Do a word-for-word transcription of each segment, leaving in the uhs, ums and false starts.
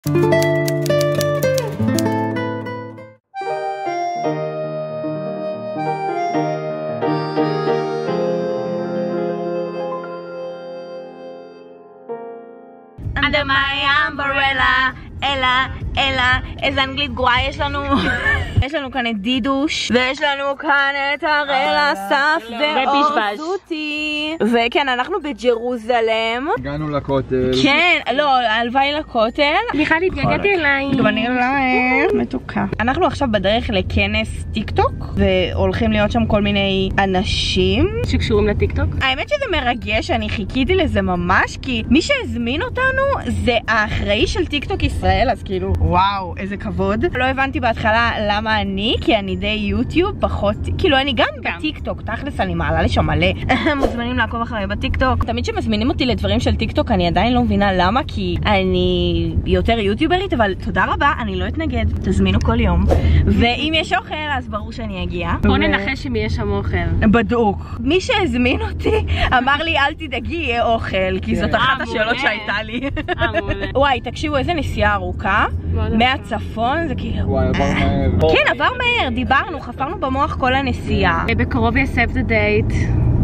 Under my umbrella, אלה, אלה, איזה אנגלית גרועה יש לנו. יש לנו כאן את דידוש, ויש לנו כאן את הראל אסף ואורזותי. וכן, אנחנו בג'רוזלם. הגענו לכותל. כן, לא, הלוואי לכותל. בכלל התגעגעתי אליי. גם אני אלייך. מתוקה. אנחנו עכשיו בדרך לכנס טיק טוק, והולכים להיות שם כל מיני אנשים שקשורים לטיק טוק. האמת שזה מרגש, אני חיכיתי לזה ממש, כי מי שהזמין אותנו זה האחראי של טיק טוק ישראל, אז כאילו וואו, איזה כבוד. לא הבנתי בהתחלה למה אני, כי אני די יוטיוב, פחות, כאילו אני גם בטיק טוק, תכלס אני מעלה לשם מלא. מוזמנים לעקוב אחרי בטיק טוק. תמיד שמזמינים אותי לדברים של טיק טוק אני עדיין לא מבינה למה, כי אני יותר יוטיוברית, אבל תודה רבה, אני לא אתנגד, תזמינו כל יום. ואם יש אוכל אז ברור שאני אגיע. בוא ננחש אם יש שם אוכל. בדוק. מי שהזמין אותי אמר לי אל תדאגי, יהיה אוכל, כי זאת אחת השאלות שהייתה לי. וואי, תקשיבו, איזה נסיעה ארוכה מהצפון, זה כאילו וואי, עבר מהר. כן, עבר מהר, דיברנו, חפרנו במוח כל הנסיעה. בקרוב יהיה save the date.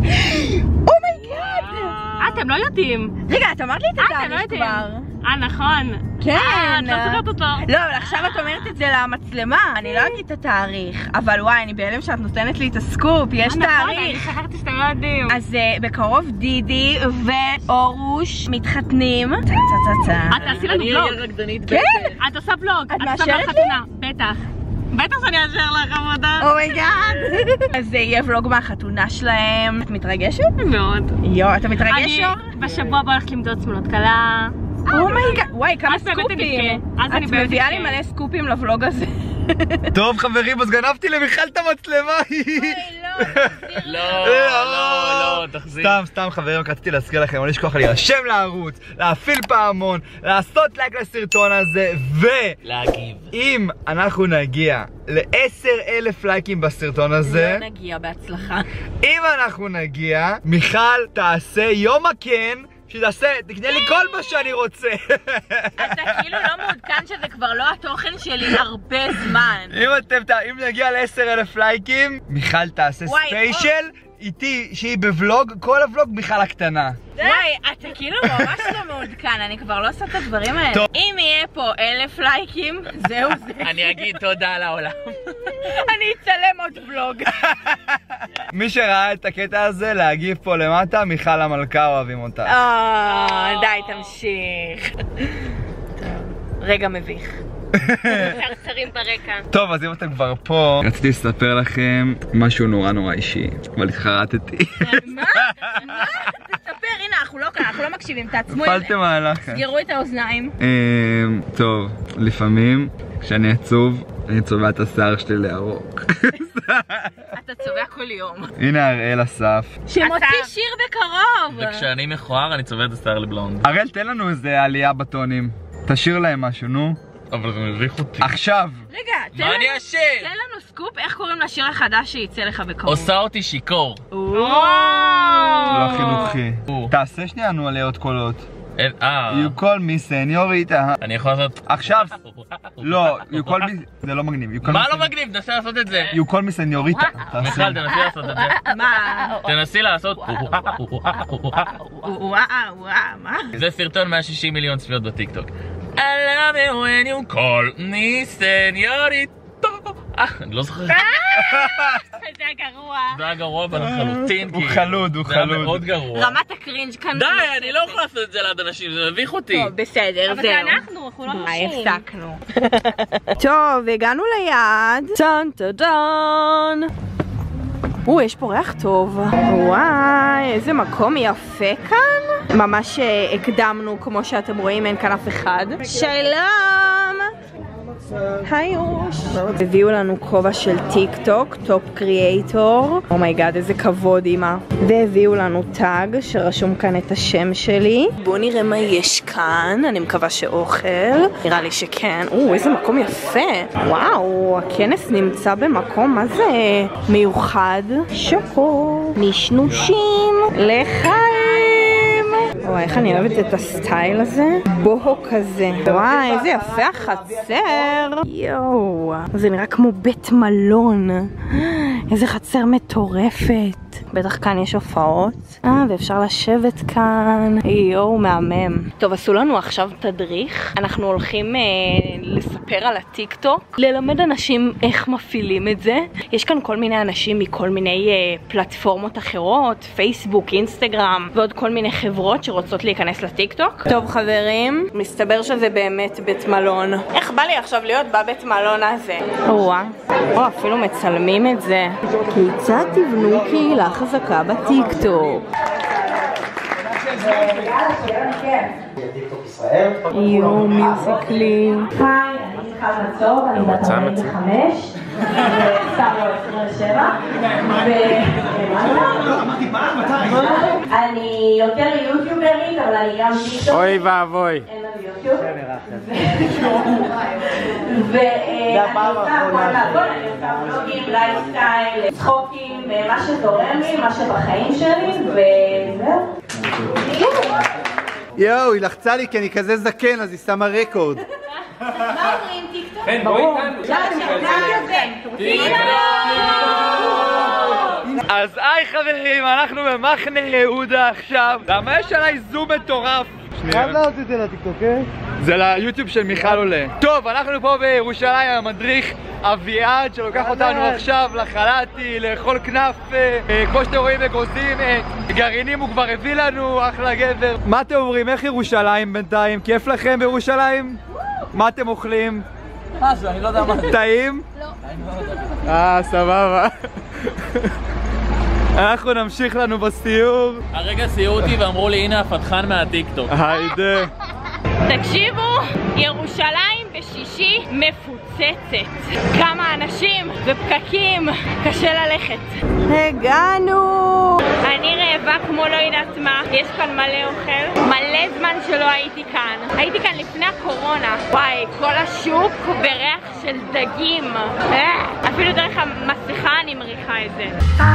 אומייגאד! אתם לא יודעים. רגע, את אמרת לי את אתם לא התאריך יודעים. כבר. אה, נכון. כן. אה, את לא זוכרת אותו. לא, אבל עכשיו את אומרת את זה למצלמה. אני לא אגיד את התאריך, אבל וואי, אני בהלם שאת נותנת לי את הסקופ, יש נכון, אני תאריך. שכחתי שאתם לא יודעים. אז uh, בקרוב דידי ואורוש מתחתנים. טה טה טה את תעשי לנו בלוג. כן. את עושה בלוג. את עושה מאשרת לי? חתונה. בטח. בטח שאני אאשר לך עבודה. אומייגאד. אז זה יהיה ולוג מהחתונה שלהם. את מתרגשת? מאוד. יו, אתה מתרגש? אני בשבוע הבא הולכת למדוד תמונות קלה. אומייגאד. וואי, כמה אז באמת סקופים. תבכה. אז אני את באמת מביאה לי תבכה. מלא סקופים לבלוג הזה. טוב חברים, אז גנבתי למיכל את המצלמה. לא, לא, לא, תחזיר. סתם, סתם חברים, רציתי להזכיר לכם, לא לשכוח להירשם לערוץ, להפעיל פעמון, לעשות לייק לסרטון הזה, להגיב. ואם אנחנו נגיע ל-עשרת אלפים לייקים בסרטון הזה, לא נגיע בהצלחה. אם אנחנו נגיע, מיכל תעשה יום הכן, שתעשה, תקנה לי כל מה שאני רוצה. אתה כאילו לא מעודכן שזה כבר לא התוכן שלי הרבה זמן. אם אתם, אם נגיע ל-עשרת אלפים לייקים, מיכל תעשה ספיישל איתי שהיא בוולוג, כל הוולוג מיכל הקטנה. וואי, אתה כאילו ממש לא מעודכן, אני כבר לא עושה את הדברים האלה. אם יהיה פה אלף לייקים, זהו זה. אני אגיד תודה לעולם. אני אצלם עוד ולוג. מי שראה את הקטע הזה, להגיב פה למטה, מיכל המלכה אוהבים אותה. אה, די, תמשיך. רגע מביך. צרצרים ברקע. טוב, אז אם אתם כבר פה, רציתי לספר לכם משהו נורא נורא אישי, אבל התחרטתי. מה? מה? תספר, הנה, אנחנו לא כאן, אנחנו לא מקשיבים, תעצמו. הפלתם מהלך. סגרו את האוזניים. טוב, לפעמים, כשאני עצוב, אני צובע את השיער שלי לירוק. אתה צובע כל יום. הנה הראל אסף. שמוציא שיר בקרוב. וכשאני מכוער אני צובע את השיער לבלונד. הראל, תן לנו איזה עלייה בטונים. תשאיר להם משהו, נו. אבל זה מביך אותי. עכשיו. רגע, תן מה לנו- אני אשם? תן לנו סקופ, איך קוראים לשיר החדש שייצא לך בקרוב? עושה אותי שיכור. לא חינוכי. או. תעשה שנייה נו עלי עוד קולות. אין- אה. You call me סניוריטה. אני יכול לעשות... עכשיו. לא, you call me... זה לא מגניב. You call מה me לא מגניב? תנסי לעשות את זה. You call me סניוריטה. מיכל, תנסי לעשות את זה. מה? תנסי לעשות... וואו, וואו, מה? זה סרטון מאה ושישים מיליון צפיות בטיקטוק. I love it when you call me señorita. אה, אני לא זוכר. זה הגרוע. זה היה גרוע בלחלוטין. הוא חלוד, הוא זה היה חלוד. מאוד גרוע. רמת הקרינג' כאן. די, אני לא יכול לעשות את זה ליד אנשים, זה מביך אותי. טוב, בסדר, אבל זהו. זה אנחנו, אנחנו לא ביי, נשים. הפסקנו. טוב, הגענו ליעד. טן טן טן. או, יש פה ריח טוב. וואי, איזה מקום יפה כאן. ממש הקדמנו, כמו שאתם רואים, אין כאן אף אחד. שלום! היי אוש. הביאו לנו כובע של טיק טוק, טופ קריאייטור. אומייגאד, איזה כבוד אמא. והביאו לנו טאג שרשום כאן את השם שלי. בואו נראה מה יש כאן, אני מקווה שאוכל. נראה לי שכן. או, איזה מקום יפה. וואו, הכנס נמצא במקום, מה זה? מיוחד. שוקו. נשנושים. לחיים. וואי, איך אני אוהבת את הסטייל הזה. בוהו כזה. וואי, איזה יפה החצר. יואו, זה נראה כמו בית מלון. איזה חצר מטורפת. בטח כאן יש הופעות. אה, ואפשר לשבת כאן. יואו, מהמם. טוב, עשו לנו עכשיו תדריך. אנחנו הולכים אה, לספר על הטיק טוק, ללמד אנשים איך מפעילים את זה. יש כאן כל מיני אנשים מכל מיני אה, פלטפורמות אחרות, פייסבוק, אינסטגרם, ועוד כל מיני חברות שרוצות להיכנס לטיק טוק. טוב חברים, מסתבר שזה באמת בית מלון. איך בא לי עכשיו להיות בבית מלון הזה? וואה, או אפילו מצלמים את זה. כיצד תבנו קהילה חזקה בטיק טוק? יואו, מיוזיקלי. היי, אני מיכל מצור, אני בת ארבעים וחמש, סתם לא עשרים ושבע, אני יותר יוטיוברית, אבל אני גם טיק טוק. אוי ואבוי. אין לנו יוטיוב. ואני עושה הכל מהכל, אני עושה ולוגים, לייפסטייל, צחוקים, מה שתורם לי, מה שבחיים שלי, וזהו. יואו, היא לחצה לי כי אני כזה זקן, אז היא שמה רקורד. מה אומרים טיקטוק? כן, בואי אז היי חברים, אנחנו במחנה יהודה עכשיו. למה יש עליי זום מטורף? חייב לעלות את זה לטיקטוק, אה? זה ליוטיוב של מיכל עולה. טוב, אנחנו פה בירושלים, המדריך אביעד שלוקח אותנו עכשיו לחלטי, לאכול כנאפה, כמו שאתם רואים אגוזים, גרעינים הוא כבר הביא לנו, אחלה גבר. מה אתם אומרים? איך ירושלים בינתיים? כיף לכם בירושלים? מה אתם אוכלים? משהו, אני לא יודע מה זה. טעים? לא. אה, סבבה. אנחנו נמשיך לנו בסיור. הרגע סיירו אותי ואמרו לי הנה הפתחן מהטיקטוק. היידה. תקשיבו, ירושלים בשישי מפוצצת. כמה אנשים ופקקים, קשה ללכת. הגענו! אני רעבה כמו לא יודעת מה, יש כאן מלא אוכל, מלא זמן שלא הייתי כאן. הייתי כאן לפני הקורונה. וואי, כל השוק בריח של דגים. אפילו דרך המסכה אני מריחה את זה.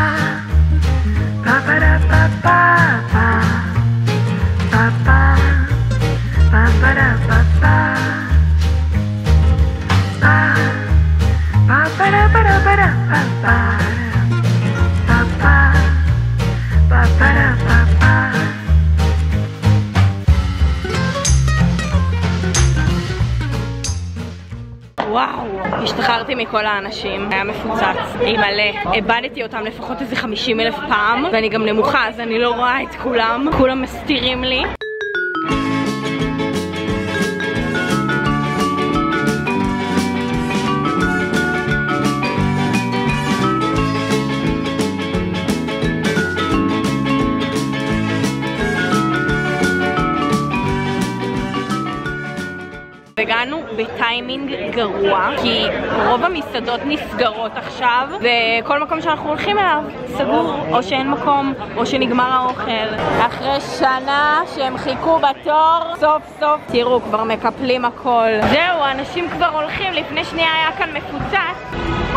וואו, השתחררתי מכל האנשים, היה מפוצץ, עם מלא, הבדתי אותם לפחות איזה חמישים אלף פעם, ואני גם נמוכה אז אני לא רואה את כולם, כולם מסתירים לי. הגענו בטיימינג גרוע, כי רוב המסעדות נסגרות עכשיו, וכל מקום שאנחנו הולכים אליו סגור, או שאין מקום, או שנגמר האוכל. אחרי שנה שהם חיכו בתור, סוף סוף, תראו, כבר מקפלים הכל. זהו, האנשים כבר הולכים, לפני שנייה היה כאן מפוצץ.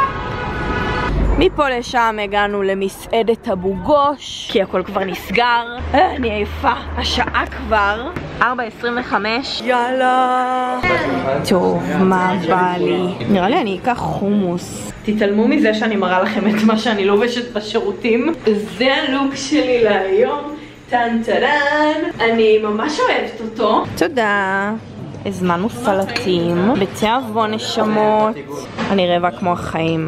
מפה לשם הגענו למסעדת אבו גוש, כי הכל כבר נסגר. אני עייפה, השעה כבר ארבע עשרים וחמש. יאללה. טוב, מה בא לי? נראה לי אני אקח חומוס. תתעלמו מזה שאני מראה לכם את מה שאני לובשת בשירותים. זה הלוק שלי להיום. טן טדן. אני ממש אוהבת אותו. תודה. הזמנו סלטים, בתיאבון נשמות. אני רעבה כמו החיים.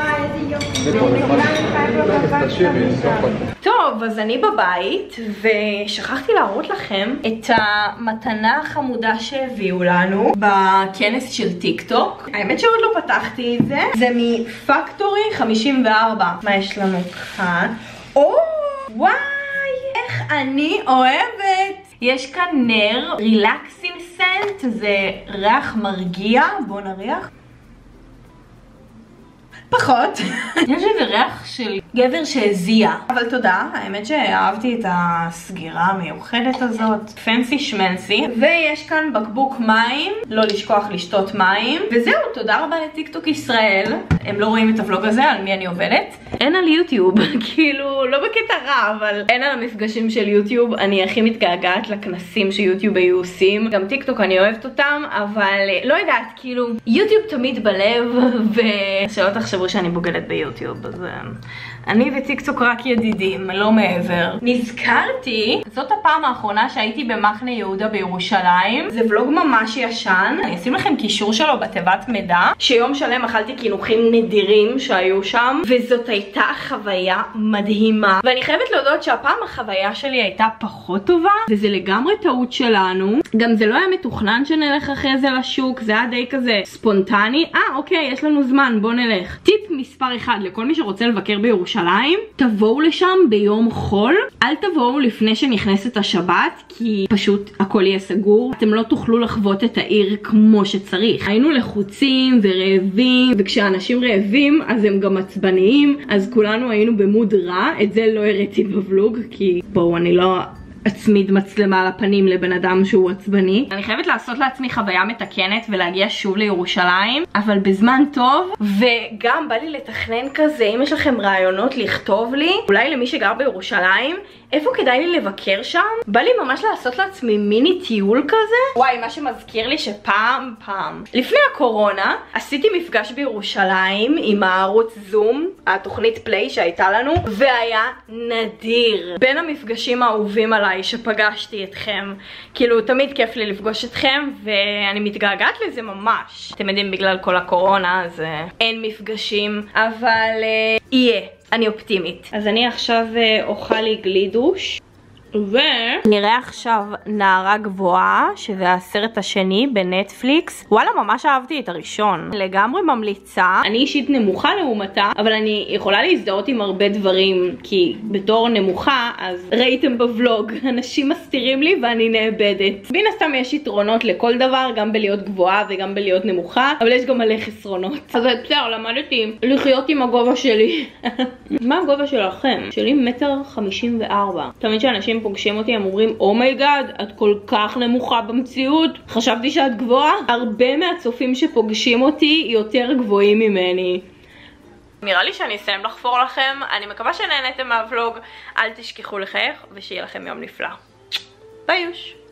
טוב, אז אני בבית, ושכחתי להראות לכם את המתנה החמודה שהביאו לנו בכנס של טיק טוק. האמת שעוד לא פתחתי את זה. זה מפקטורי חמישים וארבע. מה יש לנו כאן? או, וואי, איך אני אוהבת! יש כאן נר, רילקסינג סנט, זה ריח מרגיע, בואו נריח. פחות. יש איזה ריח של גבר שהזיע. אבל תודה, האמת שאהבתי את הסגירה המיוחדת הזאת. פנסי שמנסי. ויש כאן בקבוק מים, לא לשכוח לשתות מים. וזהו, תודה רבה לטיקטוק ישראל. הם לא רואים את הוולוג הזה, על מי אני עובדת. אין על יוטיוב, כאילו, לא בקטע רע, אבל אין על המפגשים של יוטיוב. אני הכי מתגעגעת לכנסים שיוטיוב היו עושים. גם טיקטוק אני אוהבת אותם, אבל לא יודעת, כאילו, יוטיוב תמיד בלב, ושלא תחשבו שאני בוגדת ביוטיוב, אז אני וטיקטוק רק ידידים, לא מעבר. נזכרתי, זאת הפעם האחרונה שהייתי במחנה יהודה בירושלים. זה ולוג ממש ישן. אני אשים לכם קישור שלו בתיבת מידע, שיום שלם אכלתי קינוחים נדירים שהיו שם, וזאת הייתה חוויה מדהימה. ואני חייבת להודות שהפעם החוויה שלי הייתה פחות טובה, וזה לגמרי טעות שלנו. גם זה לא היה מתוכנן שנלך אחרי זה לשוק, זה היה די כזה ספונטני. אה, אוקיי, יש לנו זמן, בוא נלך. טיפ מספר אחד לכל מי שרוצה לבקר בירושלים, תבואו לשם ביום חול. אל תבואו לפני שנכנסת השבת, כי פשוט הכל יהיה סגור. אתם לא תוכלו לחוות את העיר כמו שצריך. היינו לחוצים ורעבים, וכשאנשים רעבים אז הם גם עצבניים, אז כולנו היינו במוד רע. את זה לא הראיתי בוולוג, כי בואו, אני לא אצמיד מצלמה על הפנים לבן אדם שהוא עצבני. אני חייבת לעשות לעצמי חוויה מתקנת ולהגיע שוב לירושלים, אבל בזמן טוב. וגם בא לי לתכנן כזה, אם יש לכם רעיונות לכתוב לי, אולי למי שגר בירושלים, איפה כדאי לי לבקר שם? בא לי ממש לעשות לעצמי מיני טיול כזה. וואי, מה שמזכיר לי שפעם פעם לפני הקורונה עשיתי מפגש בירושלים עם הערוץ זום, התוכנית פליי שהייתה לנו, והיה נדיר. בין המפגשים האהובים עליי שפגשתי אתכם. כאילו, תמיד כיף לי לפגוש אתכם, ואני מתגעגעת לזה ממש. אתם יודעים, בגלל כל הקורונה אז uh, אין מפגשים, אבל uh, יהיה. אני אופטימית. אז אני עכשיו אוכל לי גלידוש. ונראה עכשיו נערה גבוהה, שזה הסרט השני בנטפליקס. וואלה, ממש אהבתי את הראשון. לגמרי ממליצה. אני אישית נמוכה לעומתה, אבל אני יכולה להזדהות עם הרבה דברים, כי בתור נמוכה, אז ראיתם בוולוג, אנשים מסתירים לי ואני נאבדת. בין הסתם יש יתרונות לכל דבר, גם בלהיות גבוהה וגם בלהיות נמוכה, אבל יש גם מלא חסרונות. אז בסדר, למדתי לחיות עם הגובה שלי. מה הגובה שלכם? שלי מטר חמישים וארבע. תמיד שאנשים פוגשים אותי, הם אומרים, אומייגאד, את כל כך נמוכה במציאות, חשבתי שאת גבוהה. הרבה מהצופים שפוגשים אותי יותר גבוהים ממני. נראה לי שאני אסיים לחפור לכם. אני מקווה שנהנתם מהוולוג. אל תשכחו לחייך, ושיהיה לכם יום נפלא. ביי יוש.